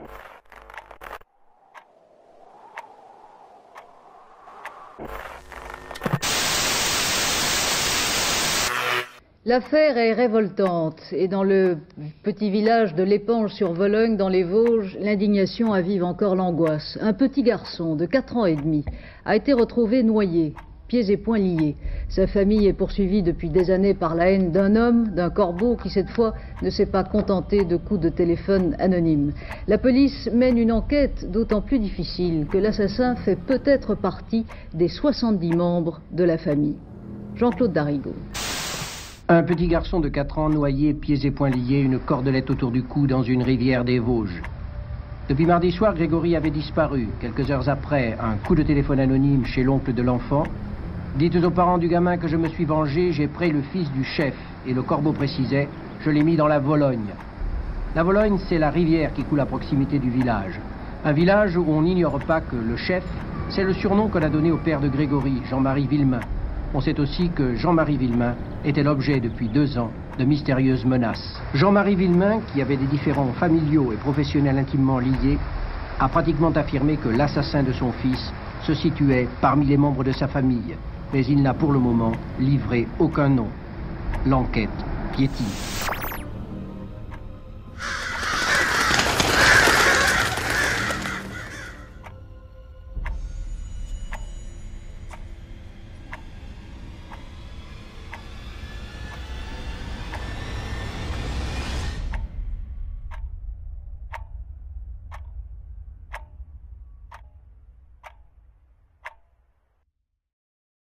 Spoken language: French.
L'affaire est révoltante et dans le petit village de l'Épange-sur-Vologne, dans les Vosges, l'indignation avive encore l'angoisse. Un petit garçon de 4 ans et demi a été retrouvé noyé, pieds et poings liés. Sa famille est poursuivie depuis des années par la haine d'un homme, d'un corbeau qui cette fois ne s'est pas contenté de coups de téléphone anonymes. La police mène une enquête d'autant plus difficile que l'assassin fait peut-être partie des 70 membres de la famille. Jean-Claude Darigo. Un petit garçon de 4 ans noyé, pieds et poings liés, une cordelette autour du cou dans une rivière des Vosges. Depuis mardi soir, Grégory avait disparu. Quelques heures après, un coup de téléphone anonyme chez l'oncle de l'enfant. Dites aux parents du gamin que je me suis vengé, j'ai pris le fils du chef. Et le corbeau précisait, je l'ai mis dans la Vologne. La Vologne, c'est la rivière qui coule à proximité du village. Un village où on n'ignore pas que le chef, c'est le surnom qu'on a donné au père de Grégory, Jean-Marie Villemain. On sait aussi que Jean-Marie Villemain était l'objet depuis 2 ans de mystérieuses menaces. Jean-Marie Villemain, qui avait des différends familiaux et professionnels intimement liés, a pratiquement affirmé que l'assassin de son fils se situait parmi les membres de sa famille. Mais il n'a pour le moment livré aucun nom. L'enquête piétine.